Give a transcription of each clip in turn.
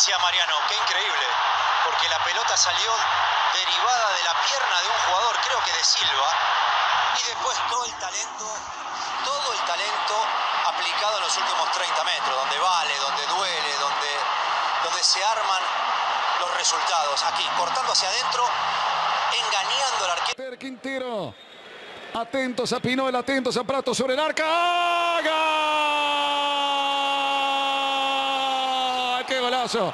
decía Mariano, qué increíble, porque la pelota salió derivada de la pierna de un jugador, creo que de Silva, y después todo el talento aplicado en los últimos 30 metros, donde vale, donde duele, donde se arman los resultados. Aquí, cortando hacia adentro, engañando al arquero. Quintero, atentos a Pinol, atentos a Prato sobre el arca. ¡Gol! ¡Qué golazo!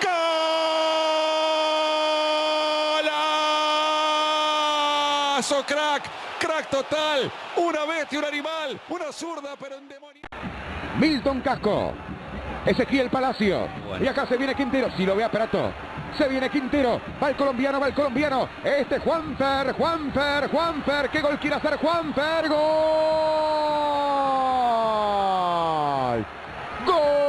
¡Golazo, crack! Crack total, una bestia, un animal, una zurda, pero endemoniada. Milton Casco, Ezequiel Palacio, bueno. Y acá se viene Quintero, si lo ve a Prato, se viene Quintero, va el colombiano, Juanfer, ¿qué gol quiere hacer Juanfer? ¡Gol! ¡Gol!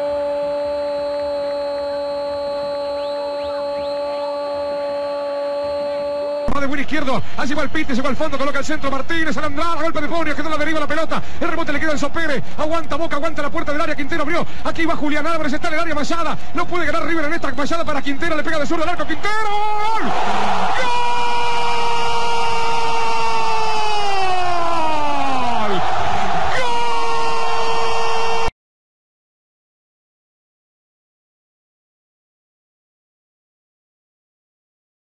De buen izquierdo, allí va el Piti, se va al fondo, coloca el centro Martínez, al Andrada, golpe de Ponio, que no la deriva la pelota, el rebote le queda en Sopere, aguanta Boca, aguanta la puerta del área, Quintero abrió, aquí va Julián Álvarez, está en el área Mayada, no puede ganar River en esta Mayada para Quintero, le pega de zurdo al arco, Quintero, ¡gol! ¡Gol!